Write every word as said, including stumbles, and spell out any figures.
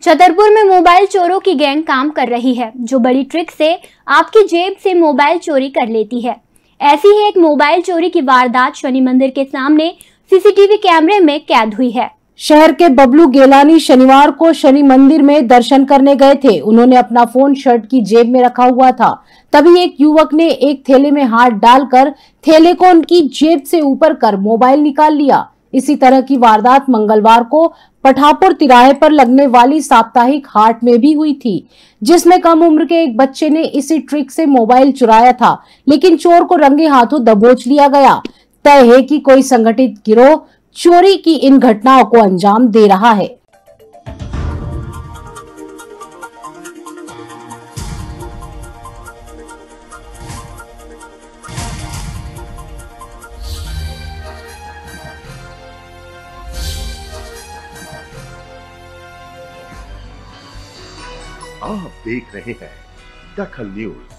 छतरपुर में मोबाइल चोरों की गैंग काम कर रही है, जो बड़ी ट्रिक से आपकी जेब से मोबाइल चोरी कर लेती है। ऐसी ही एक मोबाइल चोरी की वारदात शनि मंदिर के सामने सीसीटीवी कैमरे में कैद हुई है। शहर के बबलू गेलानी शनिवार को शनि मंदिर में दर्शन करने गए थे। उन्होंने अपना फोन शर्ट की जेब में रखा हुआ था। तभी एक युवक ने एक थैले में हाथ डालकर थैले को उनकी जेब से ऊपर कर मोबाइल निकाल लिया। इसी तरह की वारदात मंगलवार को पठापुर तिराहे पर लगने वाली साप्ताहिक हाट में भी हुई थी, जिसमें कम उम्र के एक बच्चे ने इसी ट्रिक से मोबाइल चुराया था, लेकिन चोर को रंगे हाथों दबोच लिया गया। तय है कि कोई संगठित गिरोह चोरी की इन घटनाओं को अंजाम दे रहा है। आप देख रहे हैं दखल न्यूज।